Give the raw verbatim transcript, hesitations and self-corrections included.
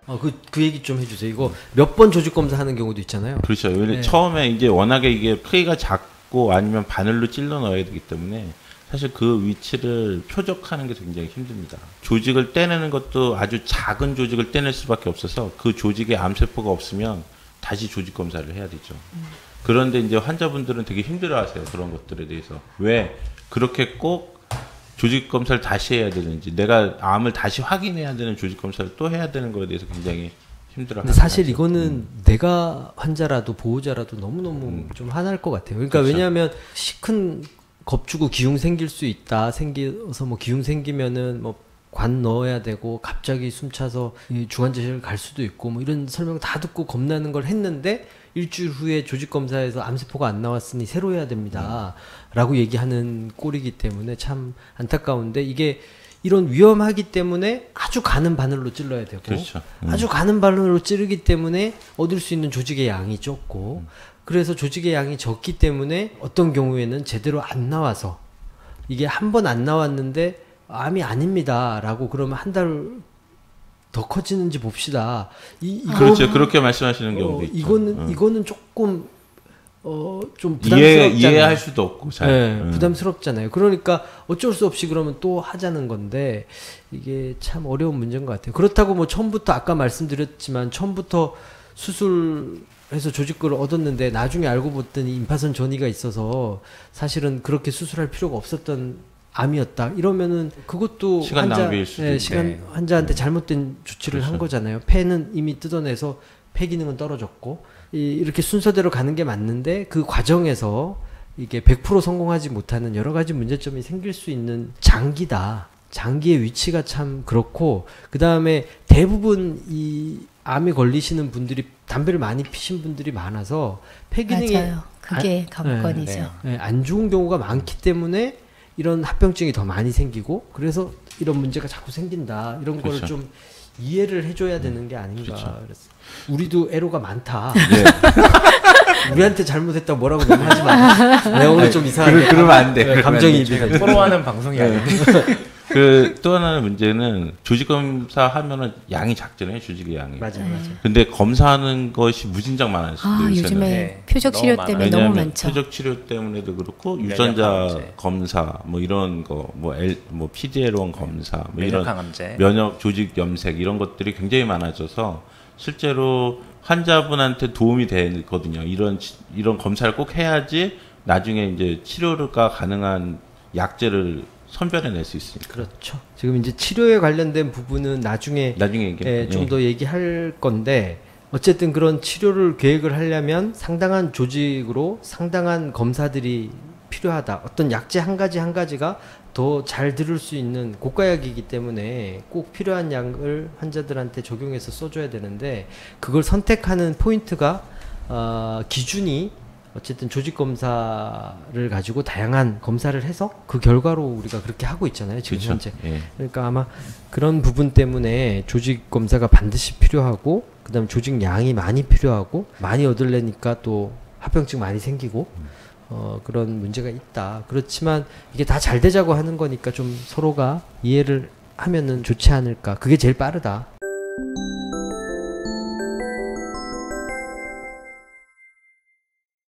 어, 그, 그 얘기 좀 해주세요. 이거 몇 번 조직 검사 하는 경우도 있잖아요. 그렇죠. 왜냐면 네. 처음에 이제 워낙에 이게 크기가 작고 아니면 바늘로 찔러 넣어야 되기 때문에 사실 그 위치를 표적하는 게 굉장히 힘듭니다. 조직을 떼내는 것도 아주 작은 조직을 떼낼 수밖에 없어서 그 조직에 암세포가 없으면 다시 조직 검사를 해야 되죠. 음. 그런데 이제 환자분들은 되게 힘들어하세요. 그런 것들에 대해서. 왜 그렇게 꼭 조직 검사를 다시 해야 되는지, 내가 암을 다시 확인해야 되는 조직 검사를 또 해야 되는 거에 대해서 굉장히 힘들어하죠. 사실 이거는 음. 내가 환자라도 보호자라도 너무너무 음. 좀 화날 것 같아요. 그러니까 그렇죠. 왜냐하면 큰 겁주고 기흉 생길 수 있다. 생겨서 뭐 기흉 생기면은 뭐 관 넣어야 되고 갑자기 숨차서 중환자실 갈 수도 있고 뭐 이런 설명 다 듣고 겁나는 걸 했는데 일주일 후에 조직 검사에서 암세포가 안 나왔으니 새로 해야 됩니다. 음. 라고 얘기하는 꼴이기 때문에 참 안타까운데 이게 이런 위험하기 때문에 아주 가는 바늘로 찔러야 되고 그렇죠. 음. 아주 가는 바늘로 찌르기 때문에 얻을 수 있는 조직의 양이 적고 음. 그래서 조직의 양이 적기 때문에 어떤 경우에는 제대로 안 나와서 이게 한 번 안 나왔는데 암이 아닙니다 라고 그러면 한 달 더 커지는지 봅시다. 이, 이거, 그렇죠. 그렇게 말씀하시는 어, 경우도 있죠. 이거는, 음. 이거는 조금 어, 좀 부담스럽잖아요. 부담스럽잖아요. 이해, 할 수도 없고 잘. 네, 음. 부담스럽잖아요. 그러니까 어쩔 수 없이 그러면 또 하자는 건데 이게 참 어려운 문제인 것 같아요. 그렇다고 뭐 처음부터 아까 말씀드렸지만 처음부터 수술해서 조직구를 얻었는데 나중에 알고 봤더니 임파선 전이가 있어서 사실은 그렇게 수술할 필요가 없었던 암이었다. 이러면는 그것도 시간 환자, 낭비일 수도 예, 시간 네. 환자한테 잘못된 조치를 그렇죠. 한 거잖아요. 폐는 이미 뜯어내서 폐 기능은 떨어졌고 이, 이렇게 순서대로 가는 게 맞는데 그 과정에서 이게 백 퍼센트 성공하지 못하는 여러 가지 문제점이 생길 수 있는 장기다. 장기의 위치가 참 그렇고 그 다음에 대부분 이 암에 걸리시는 분들이 담배를 많이 피신 분들이 많아서 폐 기능이 맞아요. 그게 관건이죠. 네, 네, 안 좋은 경우가 많기 때문에 이런 합병증이 더 많이 생기고 그래서 이런 문제가 자꾸 생긴다. 이런 그렇죠. 거를 좀 이해를 해줘야 되는 게 아닌가. 그렇죠. 그래서 우리도 애로가 많다. 네. 우리한테 잘못했다고 뭐라고 너무 하지 마. 내 오늘 좀 이상하게. 그러면 안 돼. 감정이입이 토로하는 방송이 아닌데. 그 또 하나의 문제는 조직 검사 하면은 양이 작잖아요. 조직의 양이. 맞아요, 맞아요. 근데 검사하는 것이 무진장 많아요. 아, 요즘에 네. 표적 치료 너무 때문에 너무 왜냐하면 많죠. 표적 치료 때문에도 그렇고 면역 유전자 항암제. 검사 뭐 이런 거 뭐 엘 뭐 피디엘원 검사 뭐 면역 이런 항암제. 면역 조직 염색 이런 것들이 굉장히 많아져서 실제로 환자분한테 도움이 되거든요. 이런 치- 이런 검사를 꼭 해야지 나중에 이제 치료가 가능한 약제를 선별해낼 수 있으니까. 그렇죠. 지금 이제 치료에 관련된 부분은 나중에 나중에 얘기. 예, 좀 더 얘기할 건데 어쨌든 그런 치료를 계획을 하려면 상당한 조직으로 상당한 검사들이 필요하다. 어떤 약제 한 가지 한 가지가 더 잘 들을 수 있는 고가약이기 때문에 꼭 필요한 약을 환자들한테 적용해서 써줘야 되는데 그걸 선택하는 포인트가 어, 기준이 어쨌든 조직 검사를 가지고 다양한 검사를 해서 그 결과로 우리가 그렇게 하고 있잖아요. 지금 그렇죠. 현재. 예. 그러니까 아마 그런 부분 때문에 조직 검사가 반드시 필요하고 그다음 조직 양이 많이 필요하고 많이 얻으려니까 또 합병증 많이 생기고 어, 그런 문제가 있다. 그렇지만 이게 다 잘 되자고 하는 거니까 좀 서로가 이해를 하면은 좋지 않을까. 그게 제일 빠르다.